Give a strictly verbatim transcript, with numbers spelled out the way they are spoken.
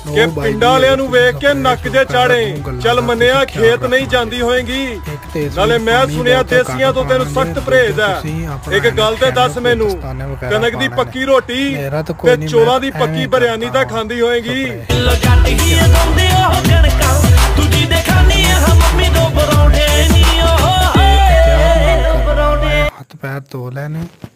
ਕਿ ਪਿੰਡਾਂ ਵਾਲਿਆਂ ਨੂੰ ਵੇਖ ਕੇ ਨੱਕ ਜੇ ਚਾੜੇ। ਚੱਲ ਮੰਨਿਆ ਖੇਤ ਨਹੀਂ ਜਾਂਦੀ ਹੋਏਗੀ, ਨਾਲੇ ਮੈਂ ਸੁਣਿਆ ਦੇਸੀਆਂ ਤੋਂ ਤੈਨੂੰ ਸਖਤ ਪਰਹੇਜ਼ ਹੈ। ਇੱਕ ਗੱਲ ਤੇ ਦੱਸ ਮੈਨੂੰ, ਕਣਕ ਦੀ ਪੱਕੀ ਰੋਟੀ ਤੇ ਚੋਲਾਂ ਦੀ ਪੱਕੀ ਬਿਰਿਆਨੀ ਤਾਂ ਖਾਂਦੀ ਹੋਏਗੀ। ਹੱਥ ਪੈਰ ਧੋ ਲੈਣੇ।